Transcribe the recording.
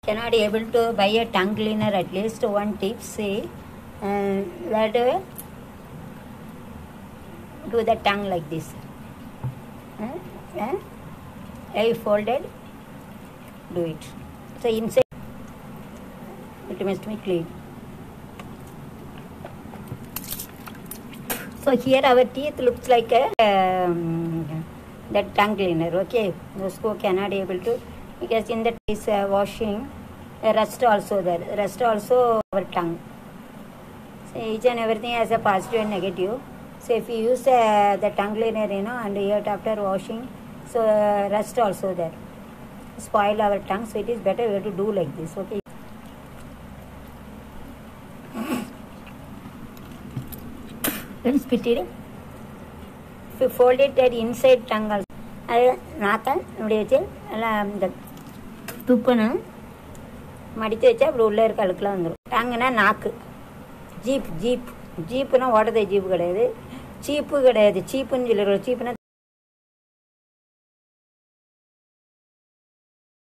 Cannot able to buy a tongue cleaner, at least one tip, say that do the tongue like this. I folded, do it. So inside it must be clean. So here our teeth looks like a that tongue cleaner. Okay, usko cannot able to, because in that is washing, rust also there. Rust also our tongue. So each and everything has a positive and negative. So if you use the tongue cleaner, and yet after washing, so rust also there, spoil our tongue. So it is better we have to do like this. Okay. Then spit it. If you fold it at inside tongue also, நாக்க இப்படி வச்சு நல்லா இந்த துப்புணும் மடித்து வச்சா அப்படி உள்ளே இருக்க அழுக்கெலாம் வந்துடும். டாங்குனா நாக்கு. ஜீப்புனா ஓடுறது ஜீப்பு கிடையாது, சீப்பு கிடையாது. சீப்புன்னு சொல்லிடுறோம். சீப்புனா